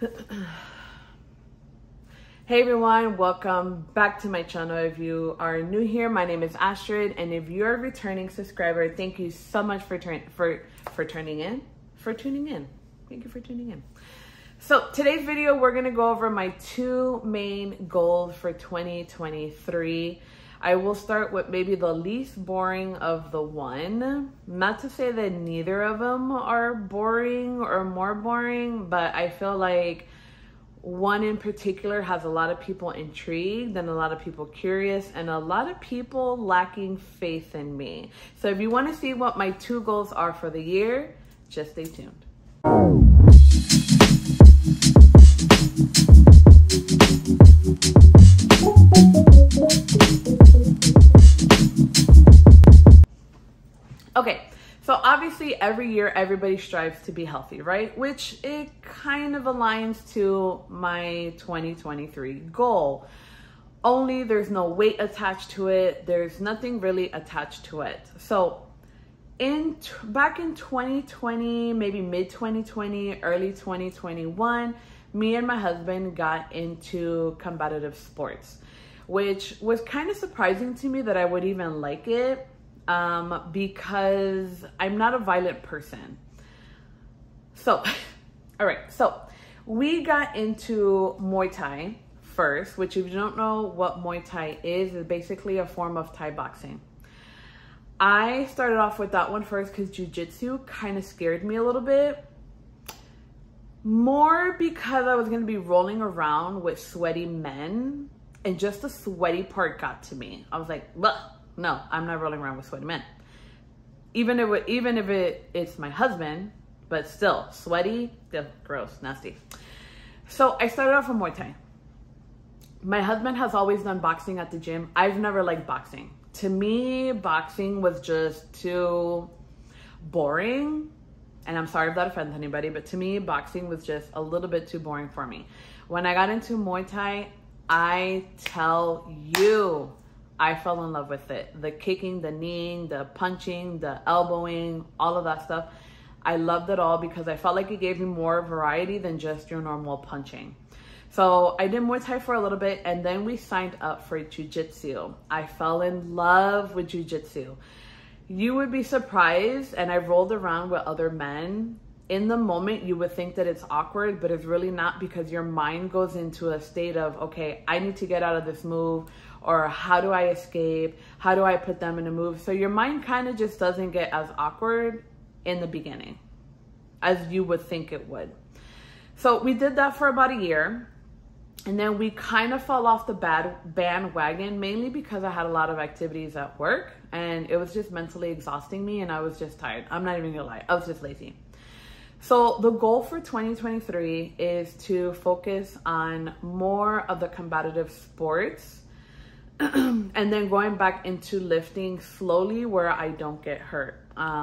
Hey everyone, welcome back to my channel. If you are new here, my name is Astrid, and if you're a returning subscriber, thank you so much for tuning in. Thank you for tuning in. So today's video, we're gonna go over my two main goals for 2023. I will start with maybe the least boring of the one. Not to say that neither of them are boring or more boring, but I feel like one in particular has a lot of people intrigued and a lot of people curious and a lot of people lacking faith in me. So if you want to see what my two goals are for the year, just stay tuned. Okay, so obviously every year everybody strives to be healthy, right? Which it kind of aligns to my 2023 goal. Only there's no weight attached to it. There's nothing really attached to it. So back in 2020, maybe mid 2020, early 2021, me and my husband got into competitive sports, which was kind of surprising to me that I would even like it. Because I'm not a violent person. So, all right. So we got into Muay Thai first, which if you don't know what Muay Thai is basically a form of Thai boxing. I started off with that one first because jiu-jitsu kind of scared me a little bit. More because I was going to be rolling around with sweaty men and just the sweaty part got to me. I was like, ugh. No, I'm not rolling around with sweaty men. Even if it's my husband, but still sweaty, gross, nasty. So I started off with Muay Thai. My husband has always done boxing at the gym. I've never liked boxing. To me, boxing was just too boring. And I'm sorry if that offends anybody, but to me, boxing was just a little bit too boring for me. When I got into Muay Thai, I tell you, I fell in love with it. The kicking, the kneeing, the punching, the elbowing, all of that stuff. I loved it all because I felt like it gave me more variety than just your normal punching. So I did Muay Thai for a little bit and then we signed up for jiu-jitsu. I fell in love with jiu-jitsu. You would be surprised, and I rolled around with other men. In the moment, you would think that it's awkward, but it's really not because your mind goes into a state of, okay, I need to get out of this move. Or how do I escape? How do I put them in a move? So your mind kind of just doesn't get as awkward in the beginning as you would think it would. So we did that for about a year. And then we kind of fell off the bandwagon, mainly because I had a lot of activities at work. And it was just mentally exhausting me and I was just tired. I'm not even gonna lie, I was just lazy. So the goal for 2023 is to focus on more of the competitive sports and then going back into lifting slowly where I don't get hurt.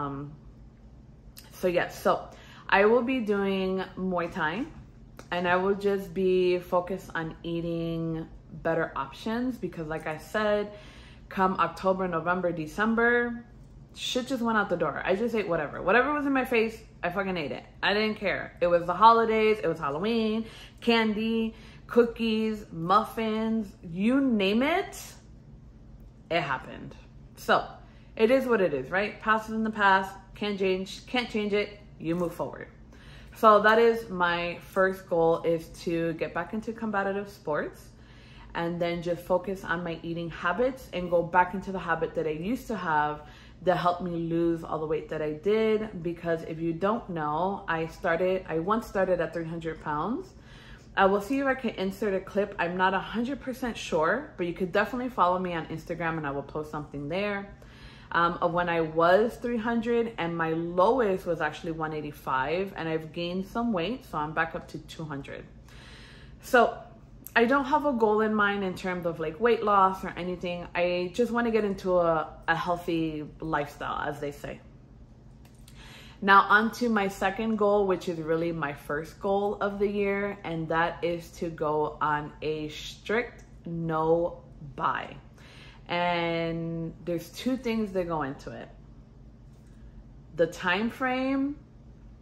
So yes, so I will be doing Muay Thai and I will just be focused on eating better options because like I said, come October, November, December, shit just went out the door. I just ate whatever was in my face. I fucking ate it. I didn't care. It was the holidays, it was Halloween, candy, cookies, muffins, you name it, it happened. So it is what it is, right? Past is in the past, can't change it, you move forward. So that is my first goal, is to get back into competitive sports and then just focus on my eating habits and go back into the habit that I used to have that helped me lose all the weight that I did. Because if you don't know, I once started at 300 pounds. I will see if I can insert a clip. I'm not 100% sure, but you could definitely follow me on Instagram and I will post something there. Of when I was 300 and my lowest was actually 185 and I've gained some weight, so I'm back up to 200. So I don't have a goal in mind in terms of like weight loss or anything. I just want to get into a healthy lifestyle, as they say. Now on to my second goal, which is really my first goal of the year, and that is to go on a strict no buy. And there's two things that go into it. The time frame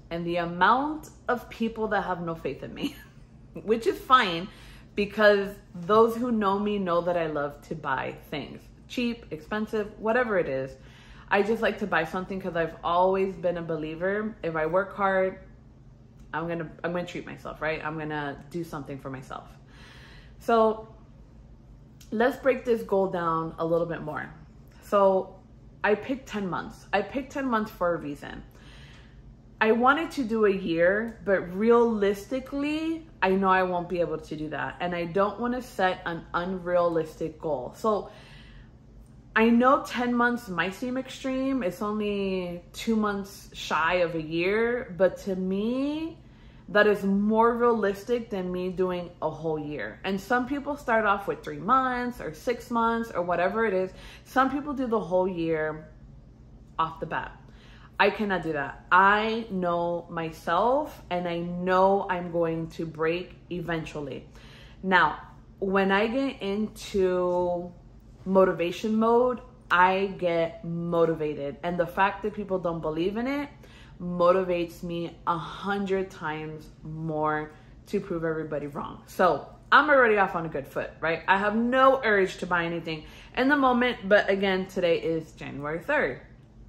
and the amount of people that have no faith in me, which is fine because those who know me know that I love to buy things. Cheap, expensive, whatever it is. I just like to buy something because I've always been a believer. If I work hard, I'm gonna treat myself, right? I'm gonna do something for myself. So let's break this goal down a little bit more. So I picked 10 months. I picked 10 months for a reason. I wanted to do a year, but realistically, I know I won't be able to do that. And I don't want to set an unrealistic goal. So I know 10 months might seem extreme. It's only 2 months shy of a year. But to me, that is more realistic than me doing a whole year. And some people start off with 3 months or 6 months or whatever it is. Some people do the whole year off the bat. I cannot do that. I know myself and I know I'm going to break eventually. Now, when I get into motivation mode, I get motivated. And the fact that people don't believe in it motivates me 100 times more to prove everybody wrong. So I'm already off on a good foot, right? I have no urge to buy anything in the moment, but again, today is January 3rd.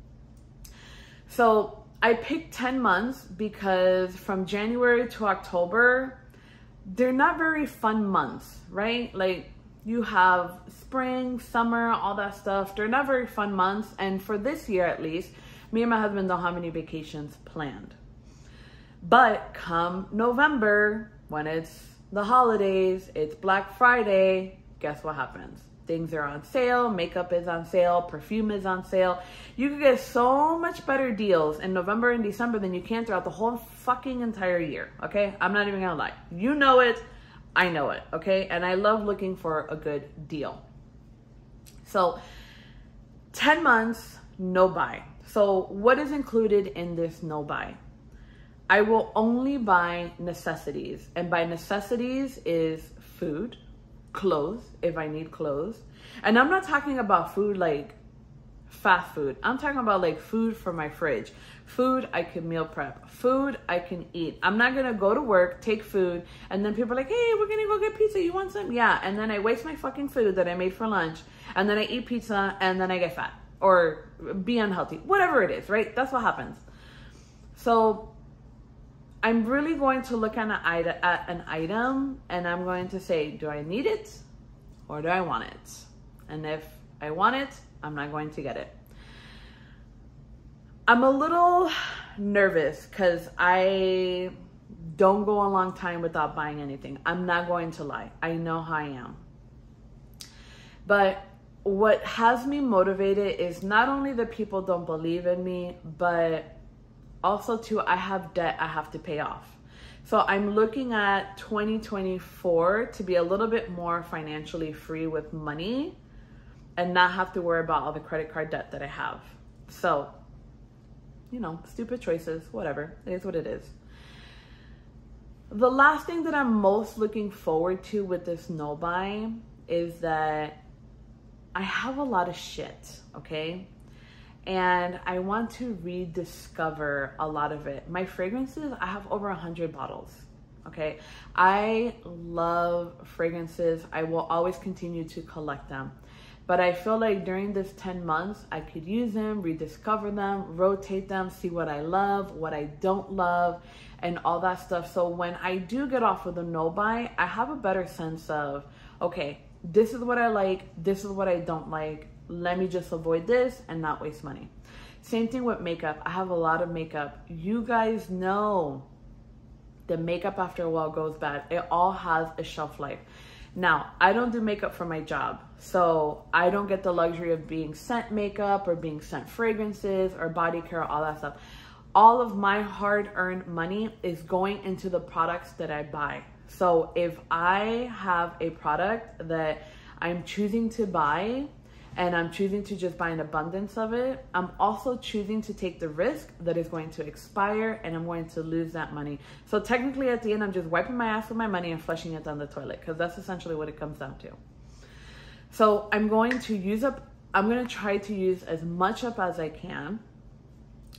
So I picked 10 months because from January to October, they're not very fun months, right? Like you have spring, summer, all that stuff. They're not very fun months. And for this year, at least, me and my husband don't have any vacations planned. But come November, when it's the holidays, it's Black Friday, guess what happens? Things are on sale, makeup is on sale, perfume is on sale. You can get so much better deals in November and December than you can throughout the whole fucking entire year, okay? I'm not even gonna lie. You know it, I know it, okay? And I love looking for a good deal. So 10 months, no buy. So what is included in this no buy? I will only buy necessities. And by necessities is food, clothes, if I need clothes. And I'm not talking about food like fast food. I'm talking about like food for my fridge. Food I can meal prep. Food I can eat. I'm not going to go to work, take food, and then people are like, hey, we're going to go get pizza. You want some? Yeah. And then I waste my fucking food that I made for lunch. And then I eat pizza and then I get fat or be unhealthy. Whatever it is, right? That's what happens. So I'm really going to look at an item and I'm going to say, do I need it or do I want it? And if I want it, I'm not going to get it. I'm a little nervous because I don't go a long time without buying anything. I'm not going to lie. I know how I am. But what has me motivated is not only that people don't believe in me, but also too, I have debt I have to pay off. So I'm looking at 2024 to be a little bit more financially free with money and not have to worry about all the credit card debt that I have. So, you know, stupid choices, whatever. It is what it is. The last thing that I'm most looking forward to with this no buy is that I have a lot of shit, okay? And I want to rediscover a lot of it. My fragrances, I have over 100 bottles, okay? I love fragrances. I will always continue to collect them. But I feel like during this 10 months, I could use them, rediscover them, rotate them, see what I love, what I don't love, and all that stuff. So when I do get off with a no buy, I have a better sense of, okay, this is what I like, this is what I don't like. Let me just avoid this and not waste money. Same thing with makeup. I have a lot of makeup. You guys know the makeup after a while goes bad. It all has a shelf life. Now, I don't do makeup for my job, so I don't get the luxury of being sent makeup or being sent fragrances or body care, all that stuff. All of my hard-earned money is going into the products that I buy. So if I have a product that I'm choosing to buy and I'm choosing to just buy an abundance of it, I'm also choosing to take the risk that is going to expire and I'm going to lose that money. So technically at the end, I'm just wiping my ass with my money and flushing it down the toilet because that's essentially what it comes down to. So I'm going to try to use as much up as I can.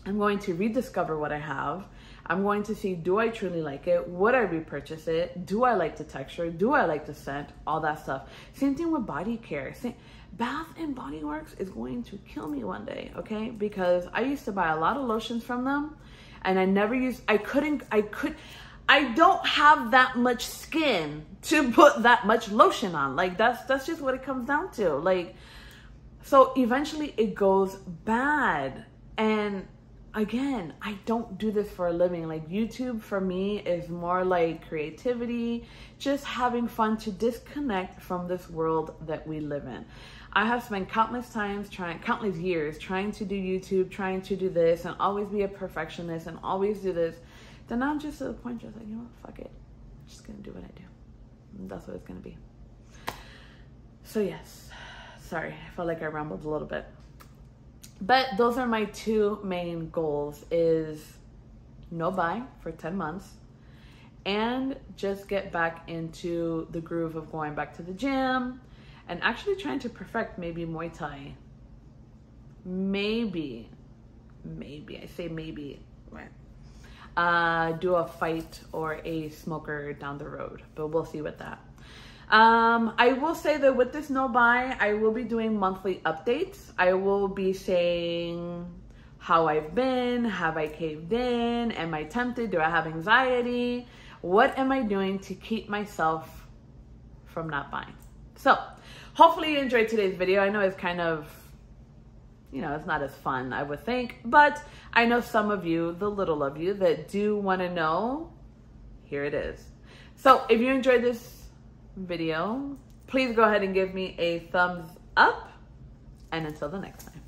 I'm going to rediscover what I have. I'm going to see, do I truly like it? Would I repurchase it? Do I like the texture? Do I like the scent? All that stuff. Same thing with body care. Bath and Body Works is going to kill me one day, okay? Because I used to buy a lot of lotions from them and I never used, I don't have that much skin to put that much lotion on. Like that's just what it comes down to. Like, so eventually it goes bad. And again, I don't do this for a living. Like YouTube for me is more like creativity, just having fun to disconnect from this world that we live in. I have spent countless years trying to do YouTube, trying to do this and always be a perfectionist and always do this. Then I'm just to the point just like, you know what, fuck it. I'm just gonna do what I do. And that's what it's gonna be. So yes, sorry, I felt like I rambled a little bit. But those are my two main goals, is no buy for 10 months and just get back into the groove of going back to the gym and actually trying to perfect maybe Muay Thai. Maybe, I say maybe, right? Do a fight or a smoker down the road, but we'll see with that. I will say that with this no buy, I will be doing monthly updates. I will be saying how I've been, have I caved in, am I tempted, do I have anxiety, what am I doing to keep myself from not buying. So hopefully you enjoyed today's video. I know it's kind of, you know, it's not as fun, I would think, but I know some of you, the little of you that do want to know, here it is. So if you enjoyed this video, please go ahead and give me a thumbs up, and until the next time.